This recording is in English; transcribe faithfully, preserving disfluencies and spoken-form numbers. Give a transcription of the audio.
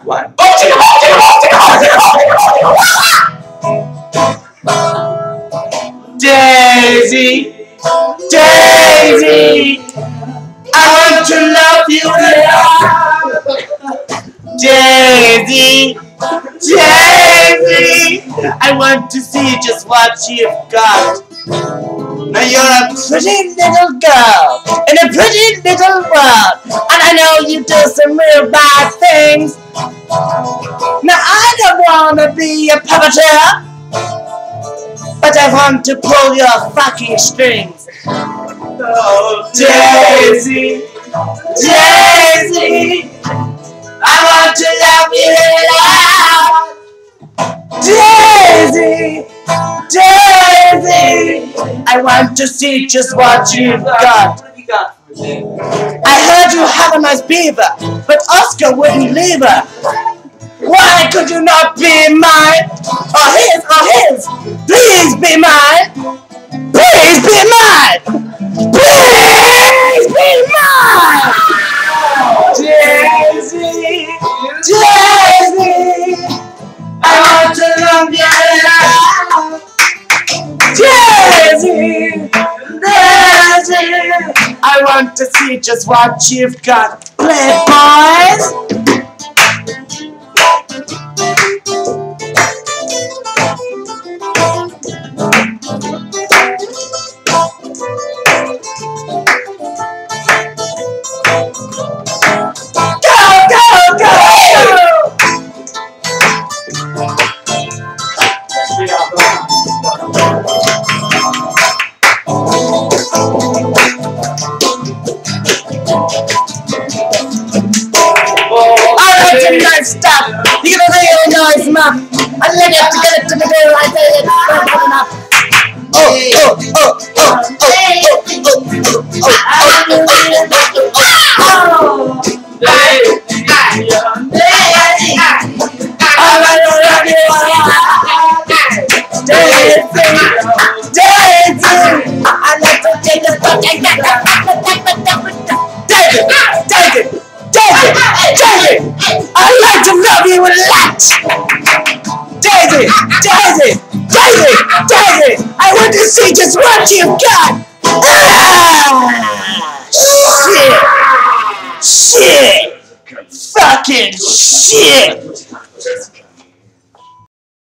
One. Oh, chicken, oh, chicken, oh, chicken, oh, chicken, oh, chicken, oh, chicken, oh. Daisy, Daisy, I want to love you now. Daisy, Daisy, I want to see just what you've got. Now you're a pretty little girl in a pretty little world, and I know you do some real bad things. Now I don't want to be a puppeteer, but I want to pull your fucking strings. Oh, Daisy, Daisy, I want to love you now. Daisy, Daisy, I want to see just what you've got. I heard you have a nice beaver, but Oscar wouldn't leave her. Why could you not be mine? Or his, or his? Please be mine. Please be mine. Please be mine. Daisy, Daisy, I want to love you. Daisy, Daisy, I want to see just what you've got. Play, boys. Nice stuff. You gonna do your noise, man. I let you have to get it to the day right there. It's not good enough. Oh, oh, oh, oh, oh, oh, oh, oh, oh, I like to take the fucking David, David, David, David, I like to love you a lot. Daisy, Daisy, Daisy, Daisy, I want to see just what you've got. Ah, shit, shit, fucking shit.